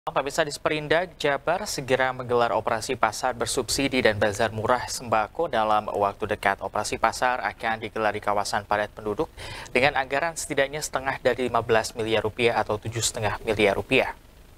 Pemirsa, Disperindag Jabar segera menggelar operasi pasar bersubsidi dan bazar murah sembako dalam waktu dekat. Operasi pasar akan digelar di kawasan padat penduduk dengan anggaran setidaknya setengah dari 15 miliar rupiah atau 7,5 miliar rupiah.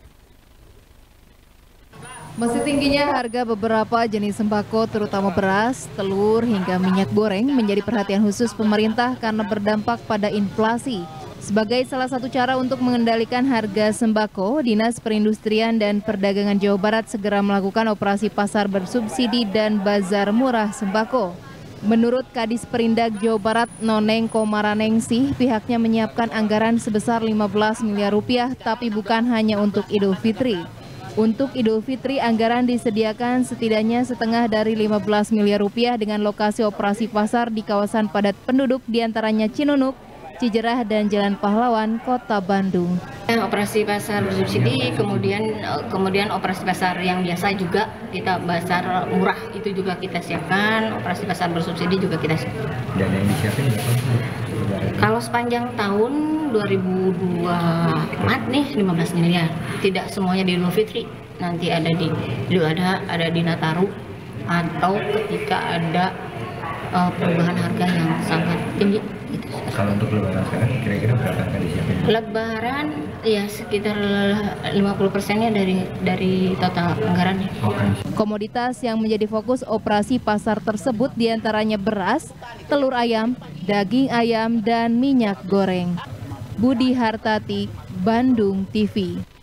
Meski tingginya harga beberapa jenis sembako terutama beras, telur hingga minyak goreng menjadi perhatian khusus pemerintah karena berdampak pada inflasi. Sebagai salah satu cara untuk mengendalikan harga sembako, Dinas Perindustrian dan Perdagangan Jawa Barat segera melakukan operasi pasar bersubsidi dan bazar murah sembako. Menurut Kadis Perindag Jawa Barat Noneng Komaranengsih, pihaknya menyiapkan anggaran sebesar 15 miliar rupiah tapi bukan hanya untuk Idul Fitri. Untuk Idul Fitri, anggaran disediakan setidaknya setengah dari 15 miliar rupiah dengan lokasi operasi pasar di kawasan padat penduduk diantaranya Cinunuk, Cijerah, dan Jalan Pahlawan, Kota Bandung. Operasi pasar bersubsidi, kemudian operasi pasar yang biasa juga kita pasar murah itu juga kita siapkan, operasi pasar bersubsidi juga kita siapkan. Dana yang disiapkan berapa? Kalau sepanjang tahun 2024 nih 15 miliar. Tidak semuanya di Idul Fitri, nanti ada di Idul Adha, ada di Nataru, atau ketika ada perubahan harga yang sangat tinggi. Kalau untuk lebaran sekarang kira-kira berapa akan disiapkan? Lebaran ya sekitar 50%-nya dari total anggarannya. Komoditas yang menjadi fokus operasi pasar tersebut diantaranya beras, telur ayam, daging ayam, dan minyak goreng. Budi Hartati, Bandung TV.